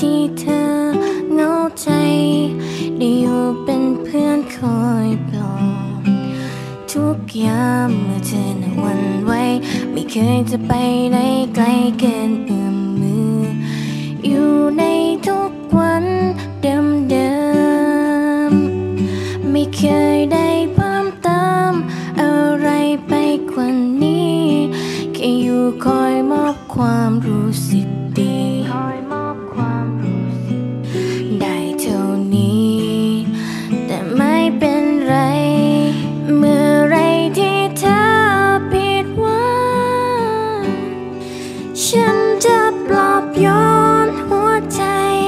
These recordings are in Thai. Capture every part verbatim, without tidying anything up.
ที่เธอเหงาใจได้อยู่เป็นเพื่อนคอยปลอบทุกยามเมื่อเธอหนักวันไหวไม่เคยจะไปไหนไกลเกินเอื้อมมืออยู่ในทุกวันเดิมเดิมไม่เคยได้เพิ่มเติมอะไรไปกว่านี้แค่อยู่คอยมอบความรู้สึกดีได้เท่านี้แต่ไม่เป็นไรเมื่อไรที่เธอผิดหวังฉันจะปลอบโยนหัวใจ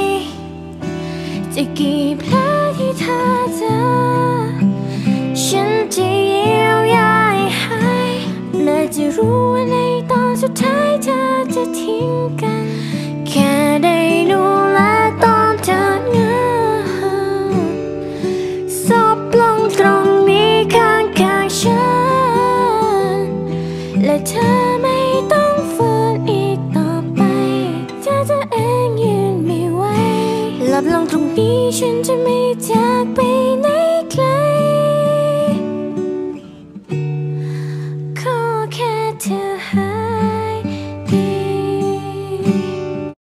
จะกี่แผลที่เธอเจอฉันจะเยียวยาให้หายและจะรู้ว่าในตอนสุดท้ายเธอจะทิ้งกันแค่ได้ดูแลตอนเธอเหงาซบลงตรงนี้ข้างข้างฉันและเธอไม่ต้องฝืนอีกต่อไปเธอจะเองยืนไม่ไหวหลับลงตรงนี้ฉันจะไม่เจ็บ